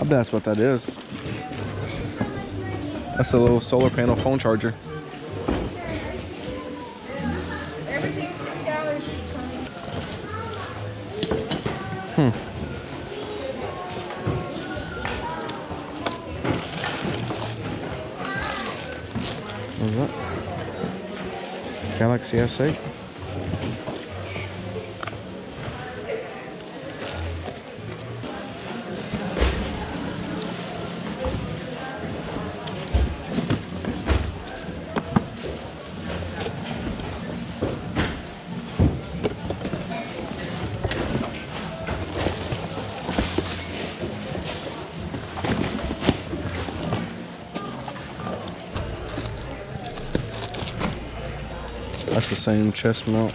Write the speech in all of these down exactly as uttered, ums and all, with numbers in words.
That's what that is. That's a little solar panel phone charger. Hmm. What is that? Galaxy S eight. That's the same chest mount.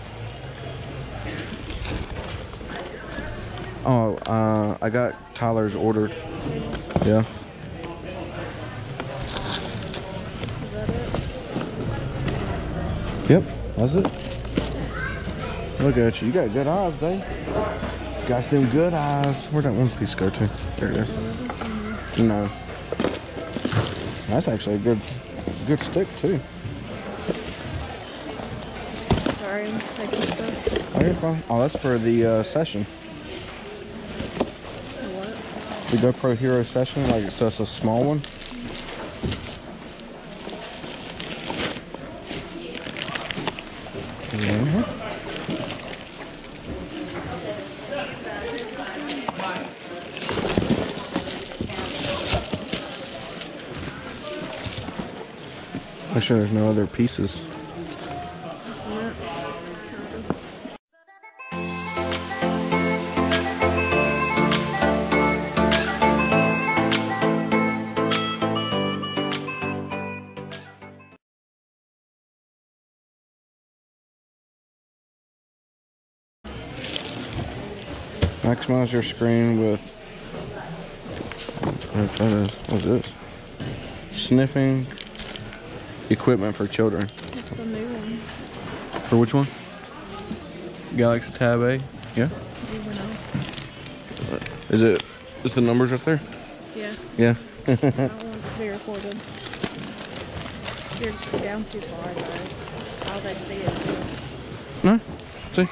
Oh, uh, I got Tyler's ordered. Yeah. Is that it? Yep, that's it. Look at you. You got good eyes, babe. Got them good eyes. Where'd that one piece go to? There it is. No. That's actually a good, good stick, too. Sorry, I'm taking stuff. Oh, you're fine. Oh, that's for the uh, session. What? The GoPro Hero session, like it's just a small one. Mm-hmm. Make sure there's no other pieces. Maximize your screen with, what that is, what's this? Sniffing equipment for children. It's the new one. For which one? Galaxy Tab A? Yeah? Even know. Is it, is the numbers up there? Yeah. Yeah. I don't want it to be recorded. You're down too far though. How they see it is. No? See?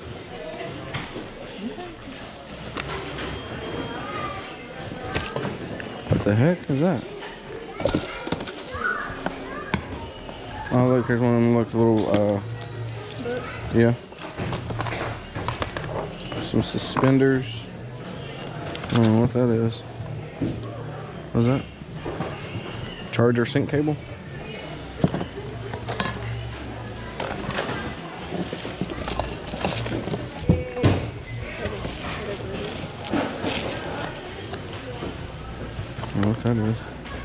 What the heck is that? Oh look, here's one of them, look, little, uh, Books. yeah. Some suspenders. I don't know what that is. What's that? Charger sync cable? I don't know what that is.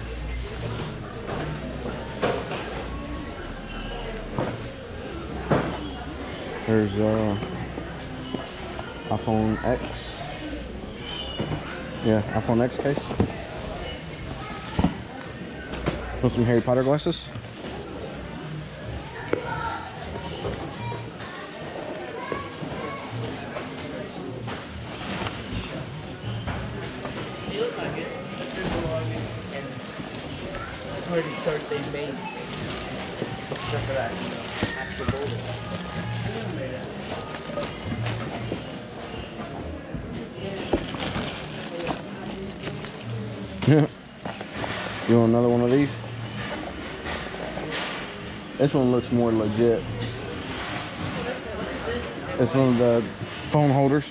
There's uh iPhone X. Yeah, iPhone X case. Want some Harry Potter glasses? Already start they made except for that actual building. Yeah. You want another one of these? This one looks more legit. It's one of the phone holders.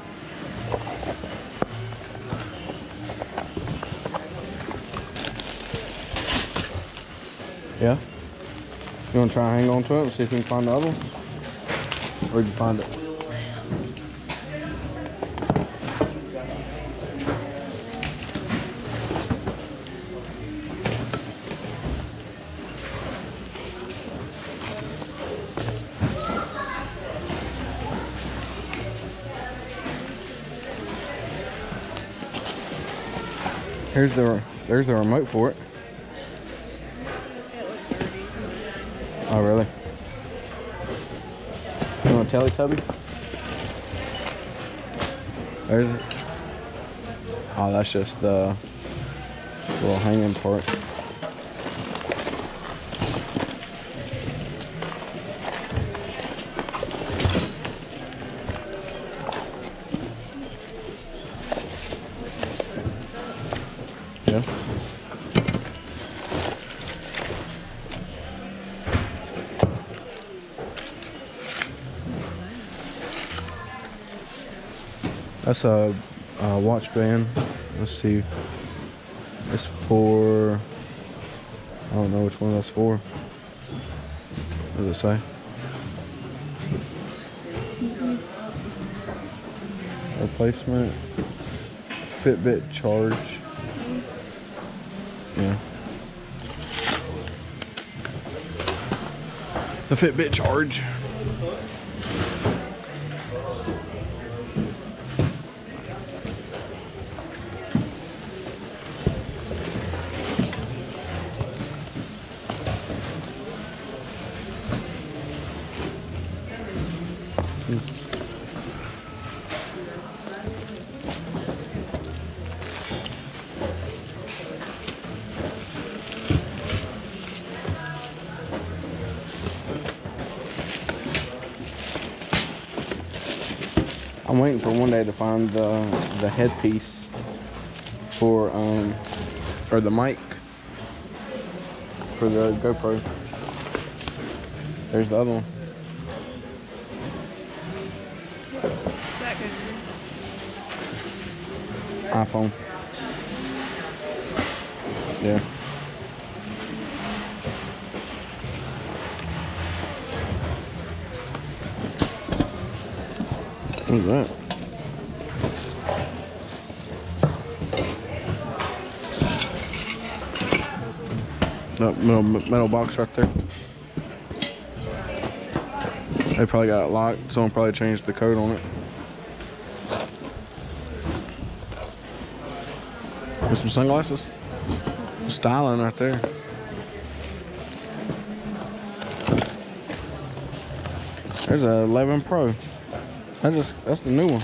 Yeah? You want to try and hang on to it and see if we can find the other one? Where'd you find it? Here's the, there's the remote for it. Oh, really? You want a Teletubby? There's it. Oh, that's just the Little hanging part. Yeah. That's a, a watch band. Let's see. It's for, I don't know which one that's for. What does it say? Replacement. Fitbit charge. Yeah. The Fitbit charge. I'm waiting for one day to find the the headpiece for um or the mic for the GoPro. There's the other one. That goes iPhone. Yeah. What's that? That metal, metal box right there. They probably got it locked. Someone probably changed the code on it. There's some sunglasses. Styling right there. There's a eleven Pro. That's just, that's the new one.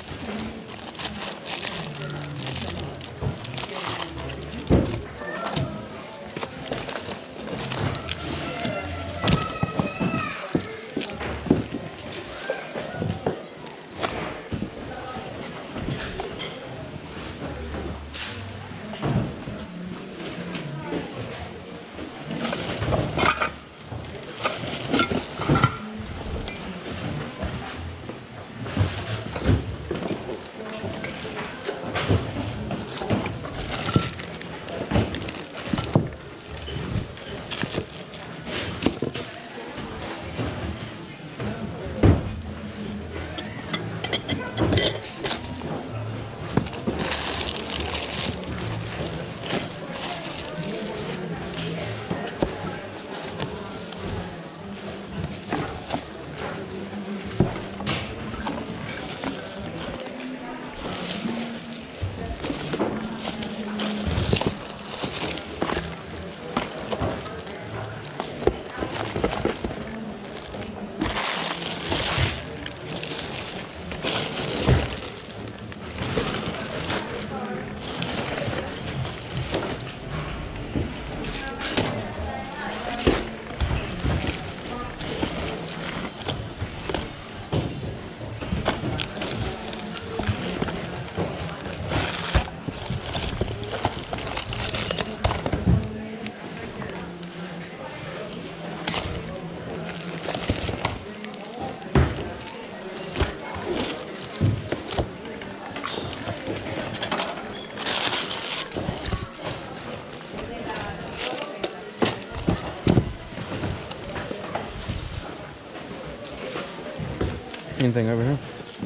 Anything over here?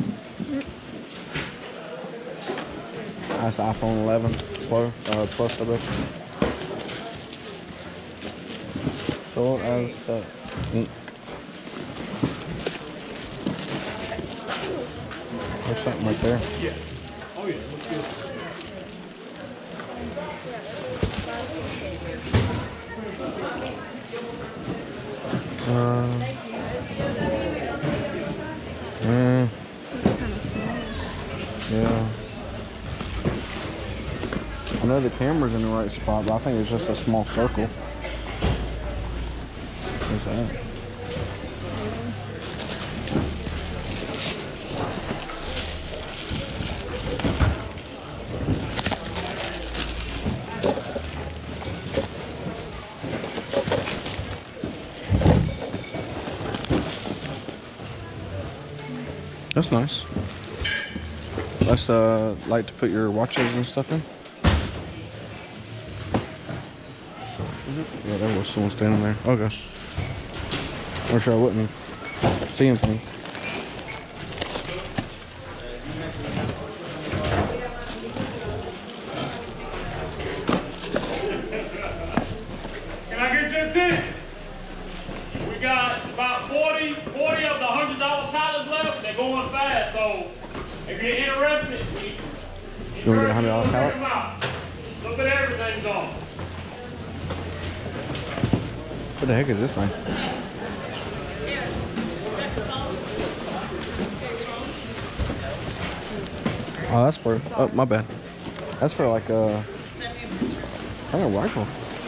That's iPhone eleven Pro, uh, Plus, I bet. Sold as uh, ink. There's something right there. Yeah. Oh yeah, looks good. Uh, mm, It's kind of small. yeah. I know the camera's in the right spot, but I think it's just a small circle. What's that? That's nice. That's uh like to put your watches and stuff in. Yeah, there was someone standing there. Okay. Or sure I wouldn't see anything. Can I get you a ticket? We got about forty, forty of the one hundred dollar pallets left. They're going fast, so if you're interested, we You want to get a one hundred dollar pallet? them out. Look at everything's on. What the heck is this thing? Oh, that's for, oh, my bad. That's for like a, I think a rifle.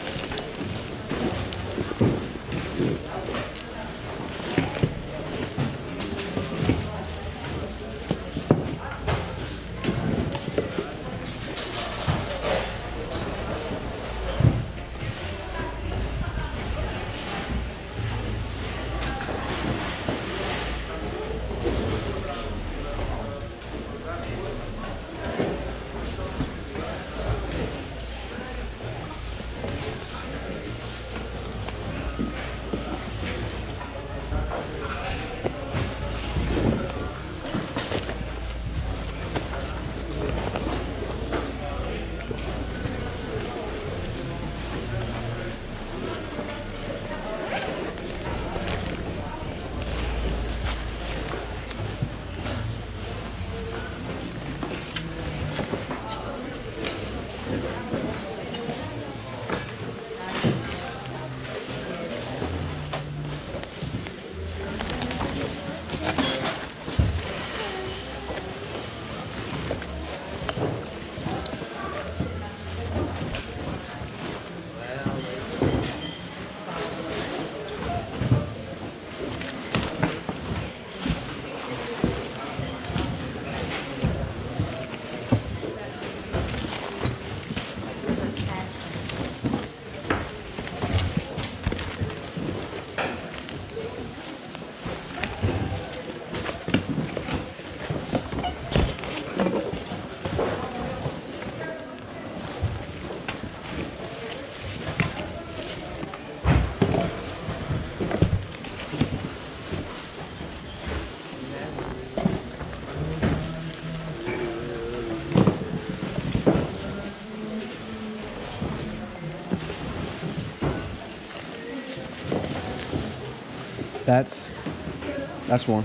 That's, that's one.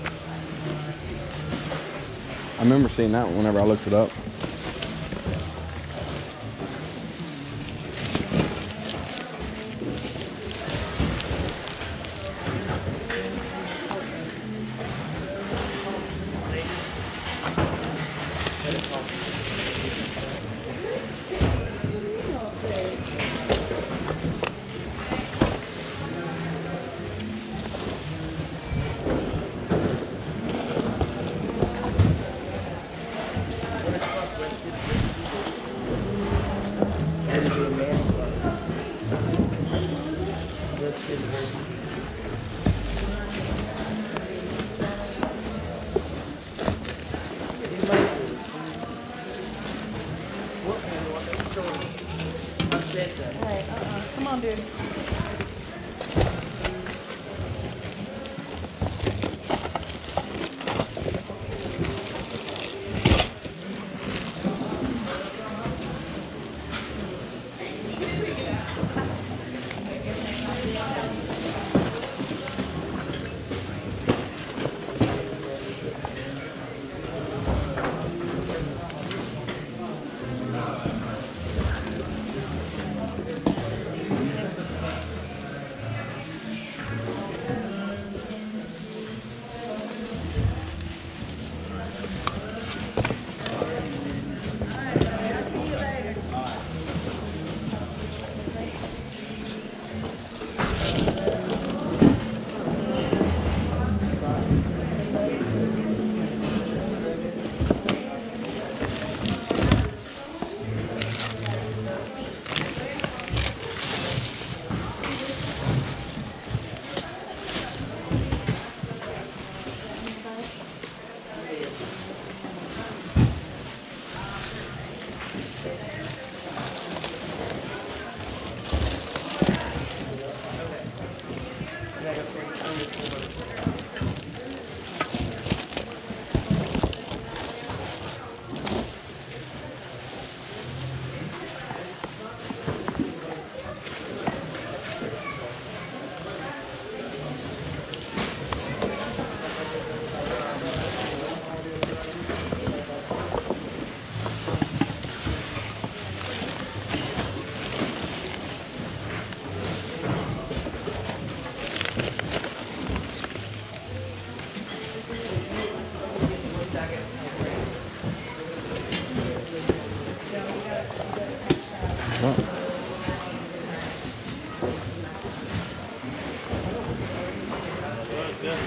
I remember seeing that one whenever I looked it up.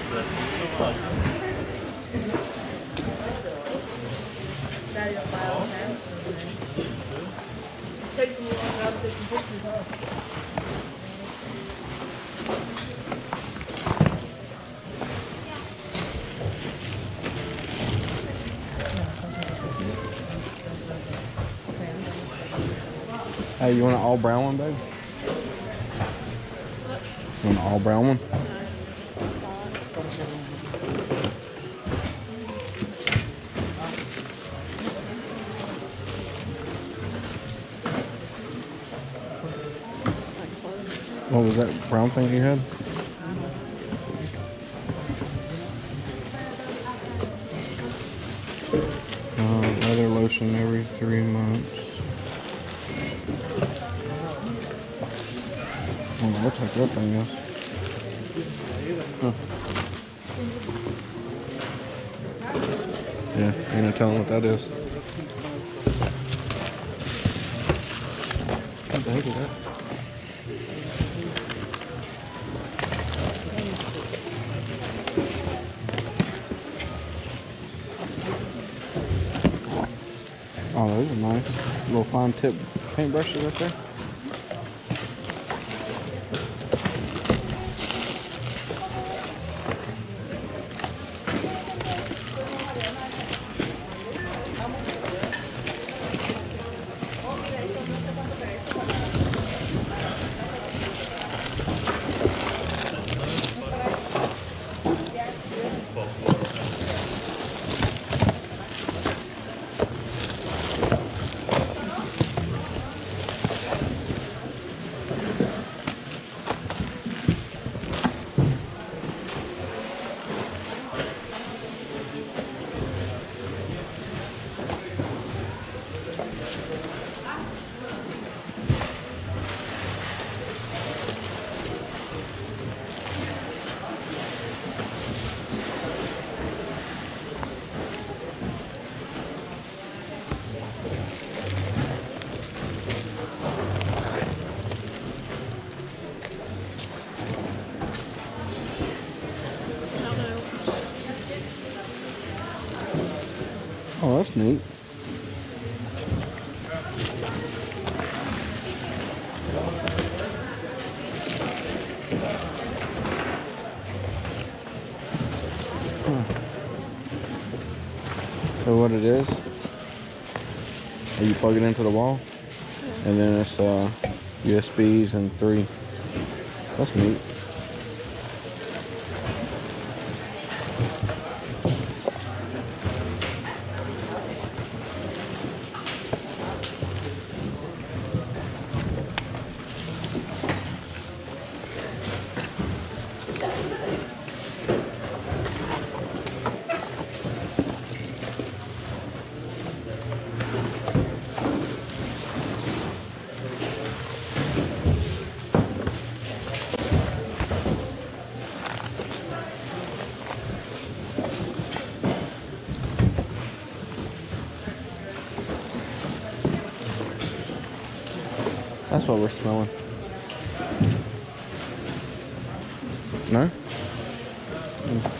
Daddy don't buy all that. Takes me a long time to take some pictures, huh? Hey, you want an all brown one, babe? You want an all brown one? What was that brown thing you had? Uh, leather lotion every three months. Oh, looks like that thing is. Huh. Yeah, ain't no telling what that is. What the heck is that? Oh, those are nice. Little fine tip paintbrushes right there. Oh, that's neat. So what it is, you plug it into the wall, and then it's uh, U S Bs and three. That's neat. That's what we're smelling. No? Mm.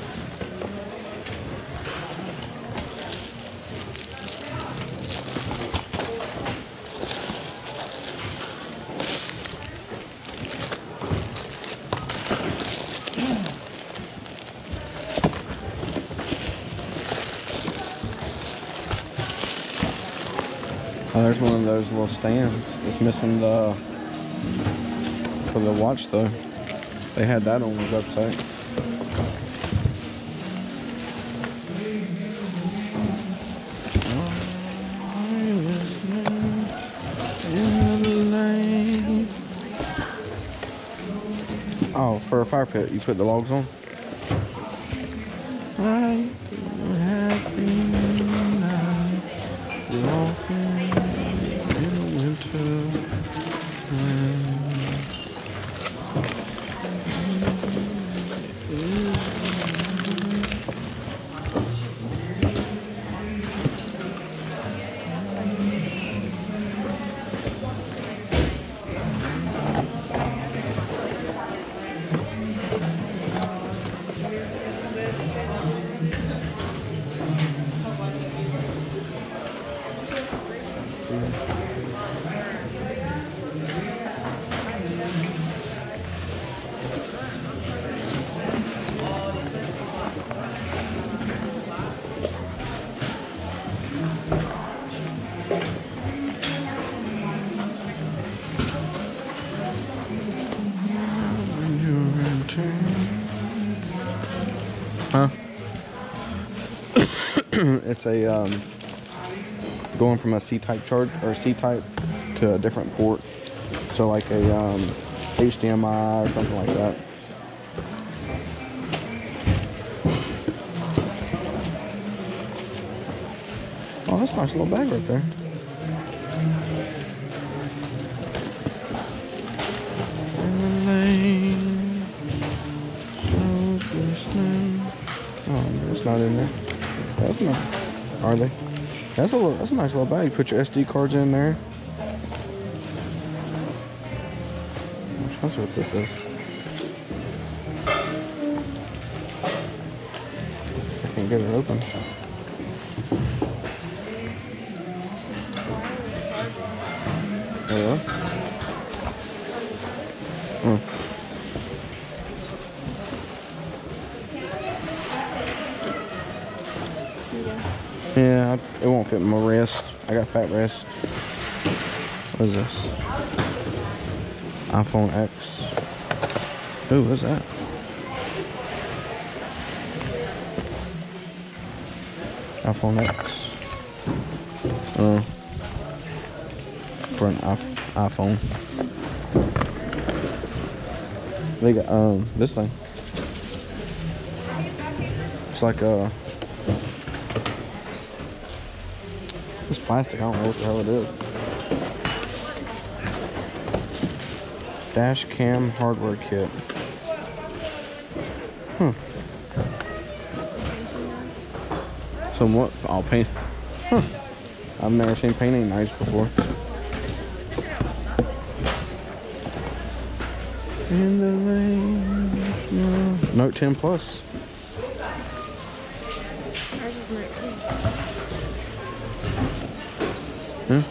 Oh, there's one of those little stands. It's missing the for the watch though. They had that on the website. Oh, for a fire pit, you put the logs on? Right, happy night, walking in the winter. It's a um, going from a C-type charge or C-type to a different port. So like a um, H D M I or something like that. Oh, that's a nice little bag right there. Oh, it's not in there. That's not. Are they? That's a little. That's a nice little bag. You put your S D cards in there. I'm trying to see what this is. I can't get it open. Yeah. Hmm. Yeah, it won't fit my wrist. I got fat wrist. What is this? iPhone X. Ooh, what's that? iPhone X. Oh. For an iPhone. They got um this thing. It's like a. It's plastic. I don't know what the hell it is. Dash cam hardware kit. Huh. Some what? Oh, paint. Huh. I've never seen painting knives before. In the range, no. Note ten Plus. Ours is Note ten. Huh?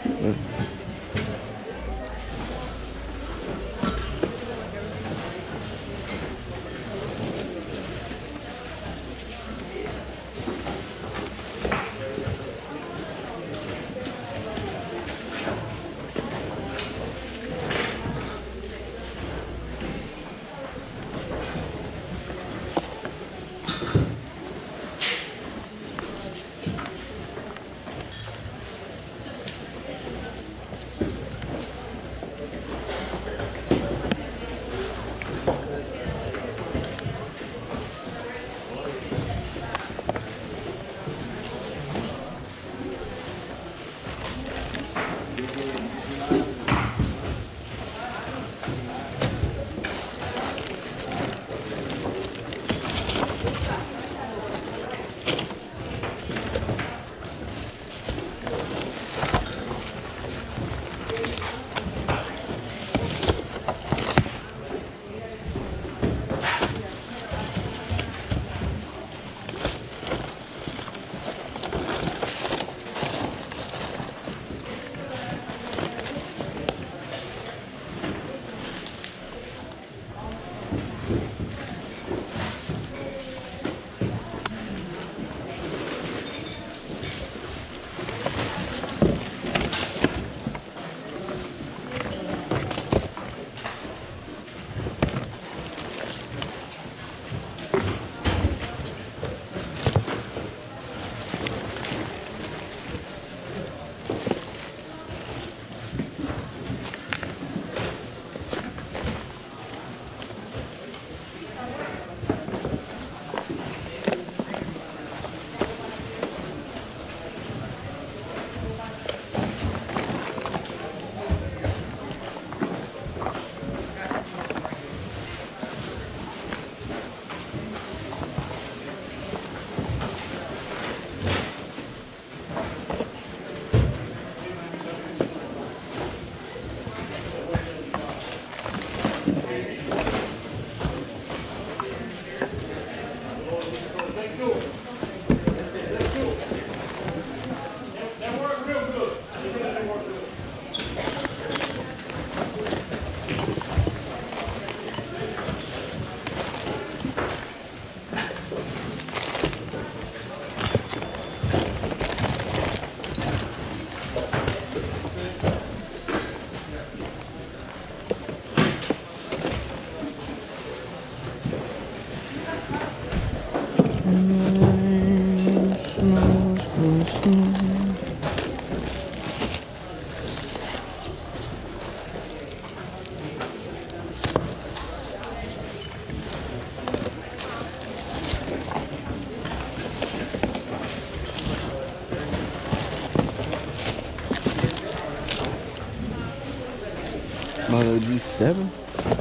eighty-seven.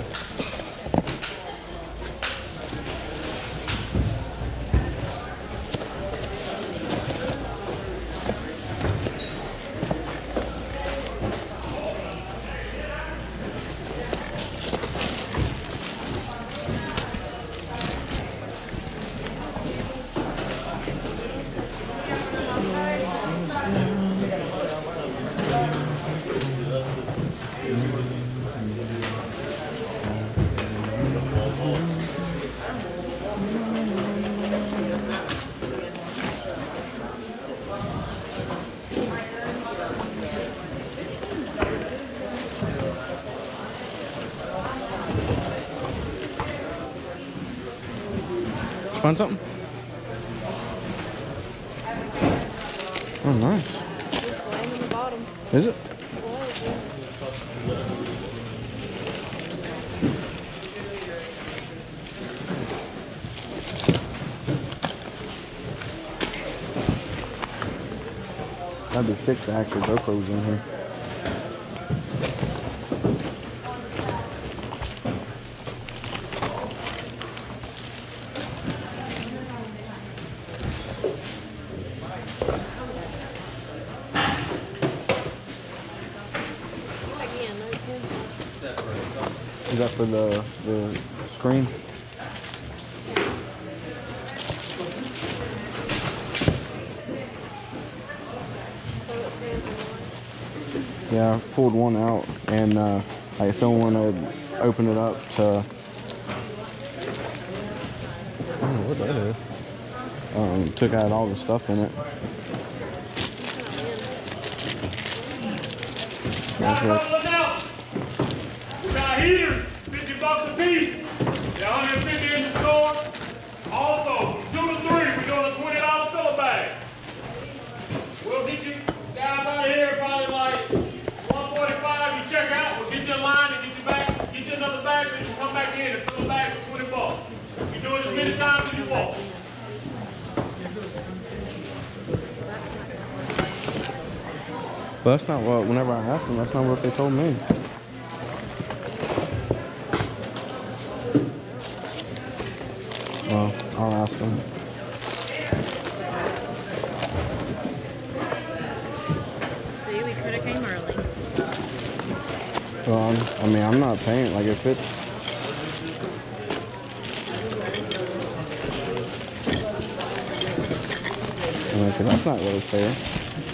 Find something? Oh, nice. Just laying in the bottom. Is it? That'd be sick to actually GoPros in here. Again, no ten. Is that for the the screen? So it stands in line. Yeah, I pulled one out, and uh, like someone had opened it up to. I don't know what that is. Um, took out all the stuff in it. Guys, That's look out! We got heaters, fifty bucks a piece. They're one hundred fifty in the store. Also, from two to three, we're doing a twenty dollar filler bag. We'll get you guys out of here probably like one forty-five. You check out, we'll get you in line and get you back, get you another bag so you can come back in and fill the bag for twenty bucks. You do it as many times as you want. Well, that's not what. Whenever I asked them, that's not what they told me. Well, I'll ask them. See, we could have came early. Well, I'm, I mean, I'm not paying. Like, if it's. I mean, 'cause that's not really fair.